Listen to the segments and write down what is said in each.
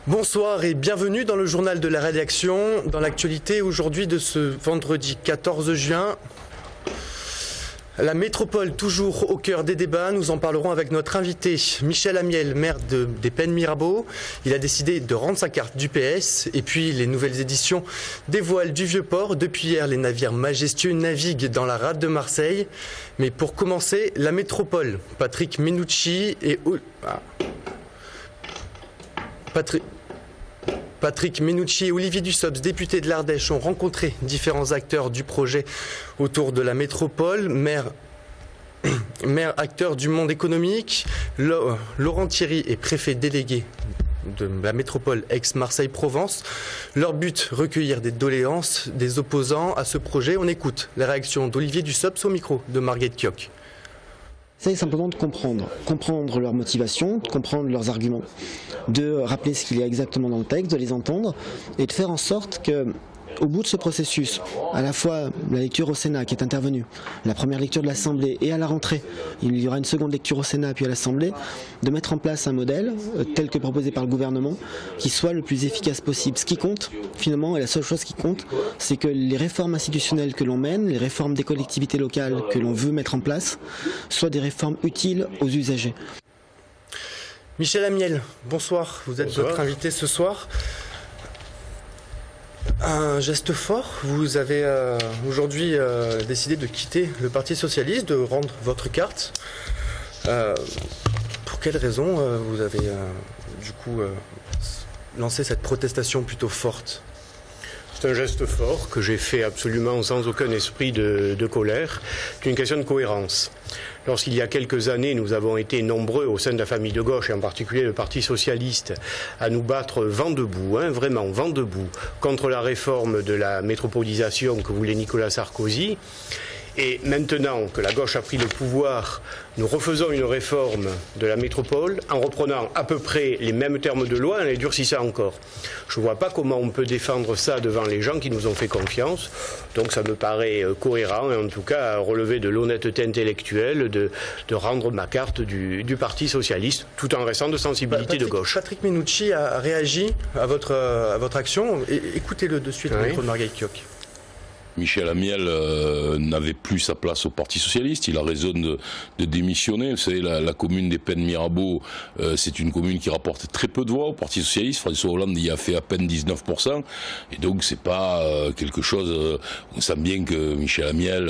Bonsoir et bienvenue dans le journal de la rédaction, dans l'actualité aujourd'hui de ce vendredi 14 juin. La métropole toujours au cœur des débats, nous en parlerons avec notre invité Michel Amiel, maire des Pennes Mirabeau. Il a décidé de rendre sa carte du PS et puis les nouvelles éditions des voiles du Vieux-Port. Depuis hier, les navires majestueux naviguent dans la rade de Marseille. Mais pour commencer, la métropole, Patrick Menucci et... Patrick Menucci et Olivier Dussopt, députés de l'Ardèche, ont rencontré différents acteurs du projet autour de la métropole, maire acteur du monde économique. Laurent Thierry est préfet délégué de la métropole Aix-Marseille-Provence. Leur but, recueillir des doléances des opposants à ce projet. On écoute la réaction d'Olivier Dussopt au micro de Marguerite Kioch. C'est simplement de comprendre leurs motivations, de comprendre leurs arguments, de rappeler ce qu'il y a exactement dans le texte, de les entendre et de faire en sorte que, au bout de ce processus, à la fois la lecture au Sénat qui est intervenue, la première lecture de l'Assemblée et à la rentrée, il y aura une seconde lecture au Sénat puis à l'Assemblée, de mettre en place un modèle tel que proposé par le gouvernement qui soit le plus efficace possible. Ce qui compte finalement, et la seule chose qui compte, c'est que les réformes institutionnelles que l'on mène, les réformes des collectivités locales que l'on veut mettre en place, soient des réformes utiles aux usagers. Michel Amiel, bonsoir, vous êtes notre invité ce soir. Un geste fort, vous avez aujourd'hui décidé de quitter le Parti Socialiste, de rendre votre carte. Pour quelles raisons vous avez du coup lancé cette protestation plutôt forte ? C'est un geste fort que j'ai fait absolument sans aucun esprit de colère. C'est une question de cohérence. Lorsqu'il y a quelques années, nous avons été nombreux au sein de la famille de gauche, et en particulier le Parti Socialiste, à nous battre vent debout, vraiment vent debout, contre la réforme de la métropolisation que voulait Nicolas Sarkozy. Et maintenant que la gauche a pris le pouvoir, nous refaisons une réforme de la métropole en reprenant à peu près les mêmes termes de loi et en les durcissant encore. Je ne vois pas comment on peut défendre ça devant les gens qui nous ont fait confiance. Donc ça me paraît cohérent et en tout cas relever de l'honnêteté intellectuelle de rendre ma carte du Parti Socialiste tout en restant de sensibilité de gauche. Patrick Menucci a réagi à votre action. Écoutez-le de suite au micro de Marguerite Kioch. Michel Amiel n'avait plus sa place au Parti Socialiste, il a raison de démissionner. Vous savez, la commune des Pennes Mirabeau, c'est une commune qui rapporte très peu de voix au Parti Socialiste. François Hollande y a fait à peine 19%, et donc c'est pas quelque chose. On sent bien que Michel Amiel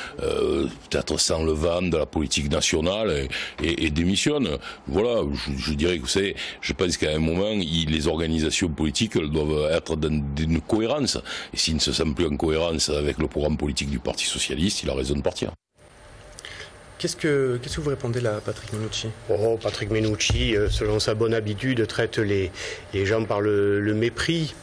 peut-être sent le vent de la politique nationale et démissionne. Voilà, je dirais que vous savez, je pense qu'à un moment, les organisations politiques doivent être dans une cohérence, et s'ils ne se sentent plus en cohérence avec le programme politique du Parti Socialiste, il a raison de partir. Qu'est-ce que vous répondez là, Patrick Menucci ? Patrick Menucci, selon sa bonne habitude, traite les gens par le mépris.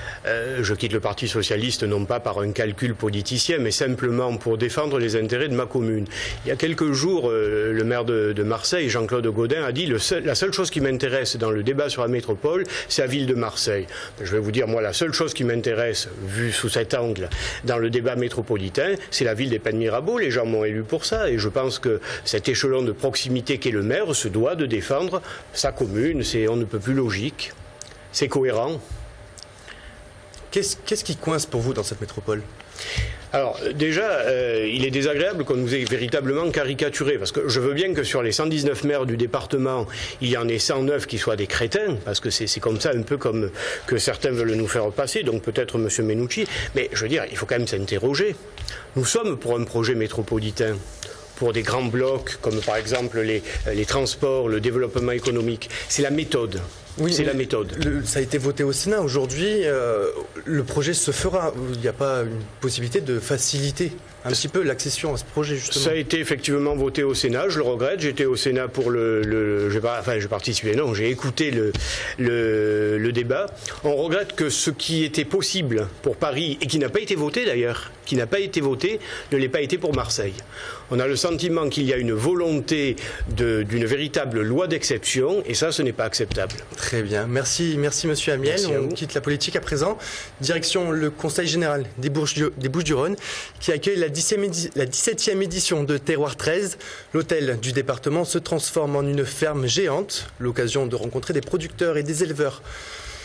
Je quitte le Parti Socialiste non pas par un calcul politicien, mais simplement pour défendre les intérêts de ma commune. Il y a quelques jours, le maire de Marseille, Jean-Claude Gaudin, a dit la seule chose qui m'intéresse dans le débat sur la métropole, c'est la ville de Marseille. Je vais vous dire, moi, la seule chose qui m'intéresse, vue sous cet angle, dans le débat métropolitain, c'est la ville des Pennes Mirabeau. Les gens m'ont élu pour ça, et je pense que cet échelon de proximité qu'est le maire se doit de défendre sa commune. On ne peut plus logique, c'est cohérent. Qu'est-ce qui coince pour vous dans cette métropole ? Alors déjà, il est désagréable qu'on nous ait véritablement caricaturé, parce que je veux bien que sur les 119 maires du département, il y en ait 109 qui soient des crétins, parce que c'est comme ça, un peu comme que certains veulent nous faire passer, donc peut-être M. Menucci, mais je veux dire, il faut quand même s'interroger. Nous sommes pour un projet métropolitain, pour des grands blocs, comme par exemple les transports, le développement économique. C'est la méthode. Oui, c'est la méthode. Ça a été voté au Sénat. Aujourd'hui, le projet se fera. Il n'y a pas une possibilité de faciliter un petit peu l'accession à ce projet, justement. Ça a été effectivement voté au Sénat, je le regrette. J'étais au Sénat pour j'ai participé, non, j'ai écouté le débat. On regrette que ce qui était possible pour Paris, et qui n'a pas été voté d'ailleurs, ne l'ait pas été pour Marseille. On a le sentiment qu'il y a une volonté d'une véritable loi d'exception, et ça, ce n'est pas acceptable. Très bien. Merci Monsieur Amiel. On quitte la politique à présent. Direction le Conseil général des Bouches-du-Rhône, qui accueille la 17e édition de Terroir 13. L'hôtel du département se transforme en une ferme géante, l'occasion de rencontrer des producteurs et des éleveurs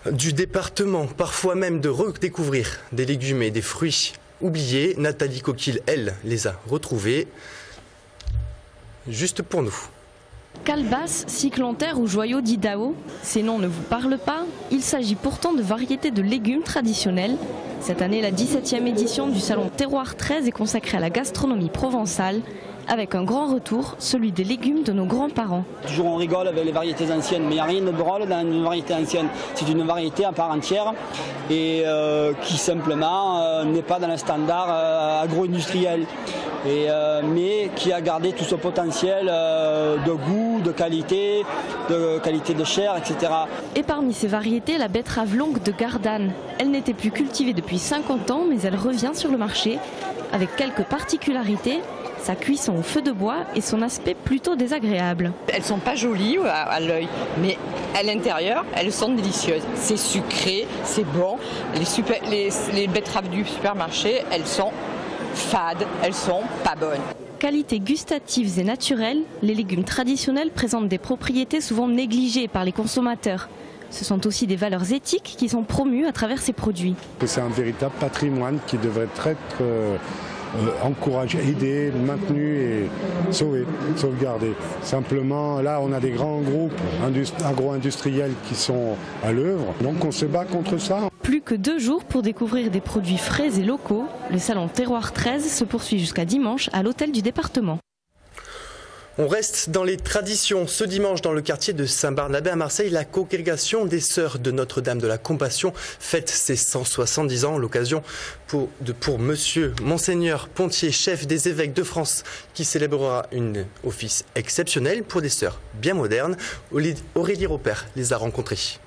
du département, parfois même de redécouvrir des légumes et des fruits oubliés. Nathalie Coquille, elle, les a retrouvés juste pour nous. Calebasse, cyclantaire ou joyau d'Idaho, ces noms ne vous parlent pas? Il s'agit pourtant de variétés de légumes traditionnels. Cette année, la 17e édition du salon Terroir 13 est consacrée à la gastronomie provençale, avec un grand retour, celui des légumes de nos grands-parents. Toujours on rigole avec les variétés anciennes, mais il n'y a rien de drôle dans une variété ancienne. C'est une variété à part entière et qui simplement n'est pas dans le standard agro-industriel. Mais qui a gardé tout ce potentiel de goût, de qualité de chair, etc. Et parmi ces variétés, la betterave longue de Gardanne. Elle n'était plus cultivée depuis 50 ans, mais elle revient sur le marché avec quelques particularités. Sa cuisson au feu de bois et son aspect plutôt désagréable. Elles sont pas jolies à l'œil, mais à l'intérieur, elles sont délicieuses. C'est sucré, c'est bon. Les betteraves du supermarché, elles sont fades, elles sont pas bonnes. Qualités gustatives et naturelles, les légumes traditionnels présentent des propriétés souvent négligées par les consommateurs. Ce sont aussi des valeurs éthiques qui sont promues à travers ces produits. C'est un véritable patrimoine qui devrait être encouragé, aidé, maintenu et sauvegardé. Simplement, là, on a des grands groupes agro-industriels qui sont à l'œuvre, donc on se bat contre ça. Plus que 2 jours pour découvrir des produits frais et locaux. Le salon Terroir 13 se poursuit jusqu'à dimanche à l'hôtel du département. On reste dans les traditions. Ce dimanche, dans le quartier de Saint-Barnabé à Marseille, la congrégation des Sœurs de Notre-Dame de la Compassion fête ses 170 ans. L'occasion pour Monseigneur Pontier, chef des évêques de France, qui célébrera un office exceptionnel pour des sœurs bien modernes. Aurélie Robert les a rencontrées.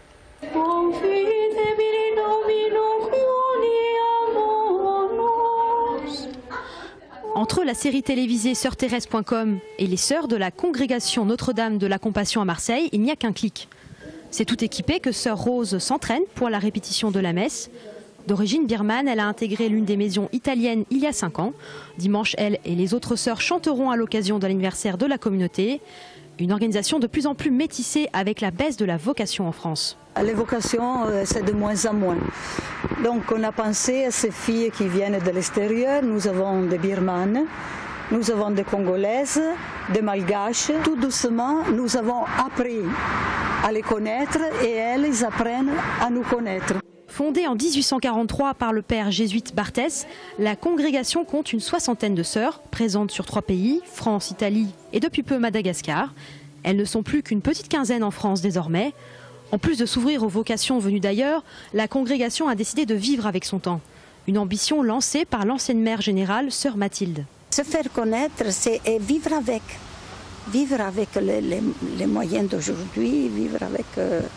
Entre la série télévisée Sœurs-Thérèse.com et les sœurs de la congrégation Notre-Dame de la Compassion à Marseille, il n'y a qu'un clic. C'est tout équipé que sœur Rose s'entraîne pour la répétition de la messe. D'origine birmane, elle a intégré l'une des maisons italiennes il y a 5 ans. Dimanche, elle et les autres sœurs chanteront à l'occasion de l'anniversaire de la communauté. Une organisation de plus en plus métissée avec la baisse de la vocation en France. Les vocations, c'est de moins en moins. Donc on a pensé à ces filles qui viennent de l'extérieur. Nous avons des Birmanes, nous avons des Congolaises, des Malgaches. Tout doucement, nous avons appris à les connaître et elles, ils apprennent à nous connaître. Fondée en 1843 par le père jésuite Barthès, la congrégation compte une 60aine de sœurs, présentes sur 3 pays, France, Italie et depuis peu Madagascar. Elles ne sont plus qu'une petite quinzaine en France désormais. En plus de s'ouvrir aux vocations venues d'ailleurs, la congrégation a décidé de vivre avec son temps. Une ambition lancée par l'ancienne mère générale, sœur Mathilde. Se faire connaître, c'est vivre avec. Vivre avec les moyens d'aujourd'hui, vivre avec...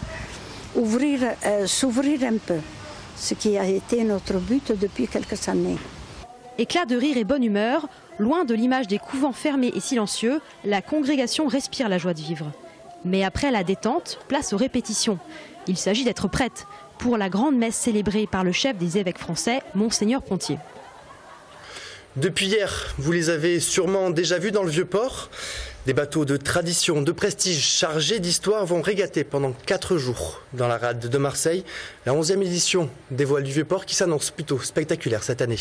s'ouvrir un peu, ce qui a été notre but depuis quelques années. Éclat de rire et bonne humeur, loin de l'image des couvents fermés et silencieux, la congrégation respire la joie de vivre. Mais après la détente, place aux répétitions. Il s'agit d'être prête pour la grande messe célébrée par le chef des évêques français, Monseigneur Pontier. Depuis hier, vous les avez sûrement déjà vus dans le Vieux-Port. Des bateaux de tradition, de prestige chargés d'histoire vont régater pendant 4 jours dans la rade de Marseille. La 11e édition des voiles du Vieux-Port qui s'annonce plutôt spectaculaire cette année.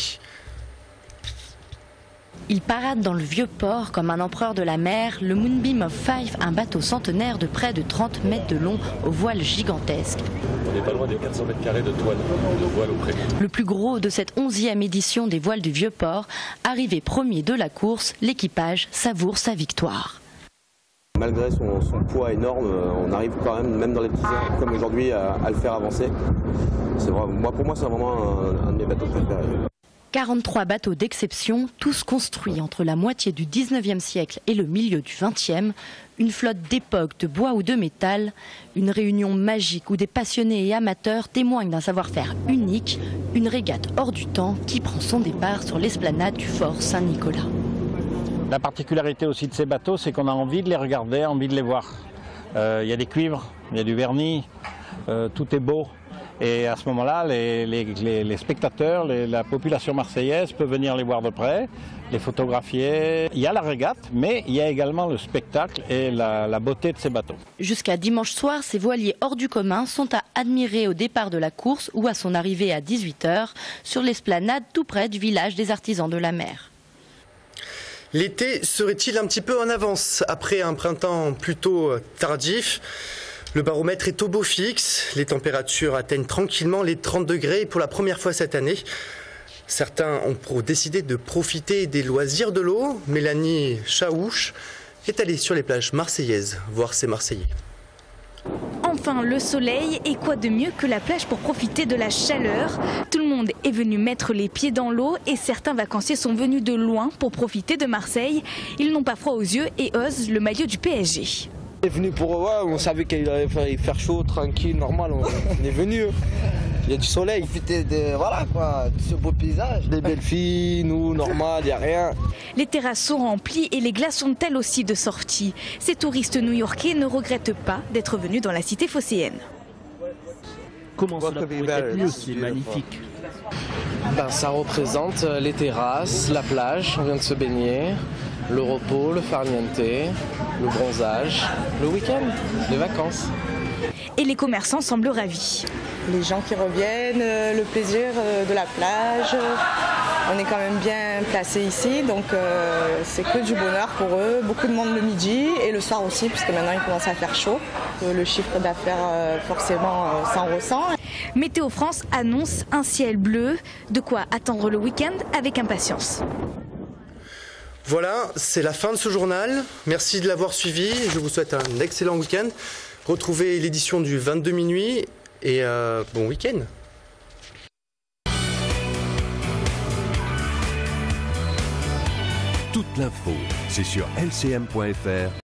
Il parade dans le Vieux-Port comme un empereur de la mer, le Moonbeam of Fife, un bateau centenaire de près de 30 mètres de long aux voiles gigantesques. On n'est pas loin des 400 mètres carrés de toile, de voiles au près. Le plus gros de cette 11e édition des voiles du Vieux-Port, arrivé premier de la course, l'équipage savoure sa victoire. Malgré son poids énorme, on arrive quand même dans les petits airs comme aujourd'hui, à le faire avancer. Pour moi, c'est vraiment un de mes bateaux préférés. 43 bateaux d'exception, tous construits entre la moitié du 19e siècle et le milieu du 20e, une flotte d'époque de bois ou de métal, une réunion magique où des passionnés et amateurs témoignent d'un savoir-faire unique, une régate hors du temps qui prend son départ sur l'esplanade du fort Saint-Nicolas. La particularité aussi de ces bateaux, c'est qu'on a envie de les regarder, envie de les voir. Il y a des cuivres, il y a du vernis, tout est beau. Et à ce moment-là, les spectateurs, la population marseillaise peut venir les voir de près, les photographier. Il y a la régate, mais il y a également le spectacle et la beauté de ces bateaux. Jusqu'à dimanche soir, ces voiliers hors du commun sont à admirer au départ de la course ou à son arrivée à 18h sur l'esplanade tout près du village des artisans de la mer. L'été serait-il un petit peu en avance après un printemps plutôt tardif? Le baromètre est au beau fixe, les températures atteignent tranquillement les 30 degrés pour la première fois cette année. Certains ont décidé de profiter des loisirs de l'eau. Mélanie Chaouche est allée sur les plages marseillaises voir ses Marseillais. Enfin le soleil, et quoi de mieux que la plage pour profiter de la chaleur? Tout le monde est venu mettre les pieds dans l'eau et certains vacanciers sont venus de loin pour profiter de Marseille. Ils n'ont pas froid aux yeux et osent le maillot du PSG. On est venu pour on savait qu'il allait faire chaud, tranquille, normal, on est venu. Il y a du soleil. Profiter de ce beau paysage. Des belles filles, nous, normal, il n'y a rien. Les terrasses sont remplies et les glaces sont elles aussi de sortie. Ces touristes new-yorkais ne regrettent pas d'être venus dans la cité phocéenne. Comment cela pourrait être mieux, c'est magnifique. Ça représente les terrasses, la plage, on vient de se baigner, le repos, le farniente, le bronzage, le week-end, les vacances. Et les commerçants semblent ravis. Les gens qui reviennent, le plaisir de la plage, on est quand même bien placés ici, donc c'est que du bonheur pour eux. Beaucoup de monde le midi et le soir aussi, puisque maintenant il commence à faire chaud. Le chiffre d'affaires forcément s'en ressent. Météo France annonce un ciel bleu, de quoi attendre le week-end avec impatience. Voilà, c'est la fin de ce journal. Merci de l'avoir suivi. Je vous souhaite un excellent week-end. Retrouvez l'édition du 22 minuit et bon week-end. Toute l'info, c'est sur lcm.fr.